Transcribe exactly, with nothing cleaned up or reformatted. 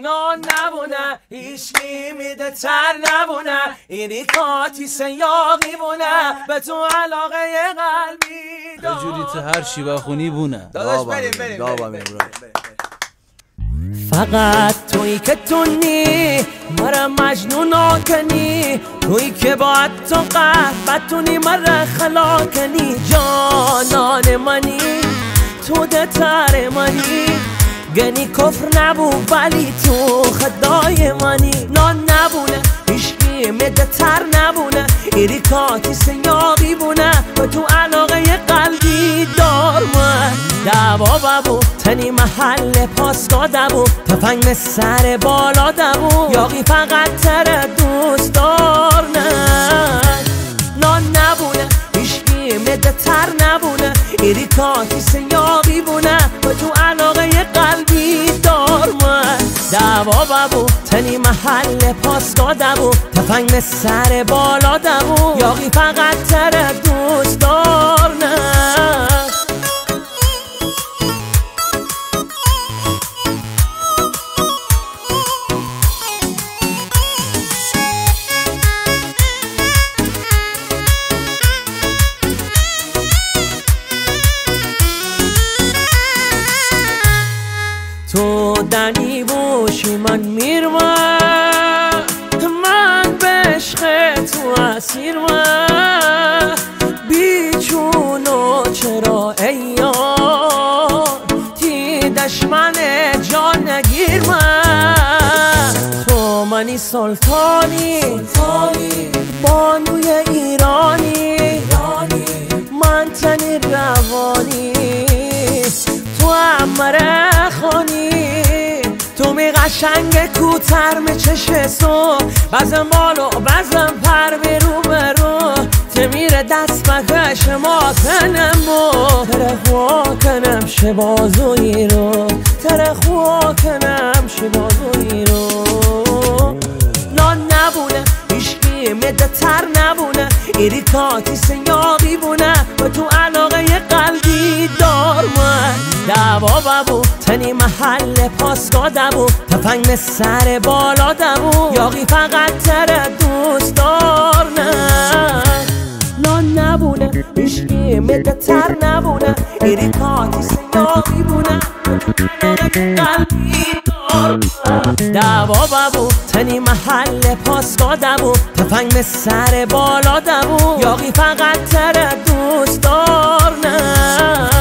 نان نبونه هیچکی میده تر نبونه اینی کاتی سیاقی بونه به تو علاقه قلبی یه جوری تو هر چی بخونی بونه. داداش بریم بریم بریم فقط تویی که تونی مرا مجنون کنی، تویی که باید تو قهر بتونی مرا خلا کنی. جانان منی تو دتر منی، گنی کفر نبو ولی تو خدای منی. نان نبونه هیچکی میده تر نبونه، ایری کاتی سیاقی بونه و تو علاقه قلبی دار من. دعوا ببو تنی محل پاسگاه دبو، تفنگ سر بالا دبو، یاقی فقط تر دوست دار نه. نان نبونه هیچکی میده تر نبونه، ایری کاتی سیاقی بونه و تو علاقه قلبی دار من. دعوا ببو تنی محل پاسگاه دبو، تفنگ سر بالا دبو، یاقی فقط تر دوست دار نه. تو دنی باشی من میرم، من به عشق تو اسیر من. بیچونو چرا ایار تی دشمن جان نگیر من. تو منی سلطانی بانوی ایرانی، من تنی روانی تو امره خانی. تو می قشنگ کوتر می چشه سو، بزن بالو بزن پر برو برو. تمیره دست بکش ما کنم و تره خوا کنم شبازوی رو، تره خوا کنم شبازوی رو. نان نبونه هیچکی میده تر نبونه، ایری کاتی سیاقی بونه و تو علاقه قلبی دار من. دعوا ببو تنی محل پاسگاه دبو، تفنگ سر بالا دبو، یاقی فقط تر دوست دار نه. نان نبونه هیچکی میده تر نبونه، ایری کاتی سیاقی بونه قلبی دار من. دعوا ببو تنی محل پاسگاه دبو، تفنگ سر بالا دبو، یاقی فقط تر دوست دار نه.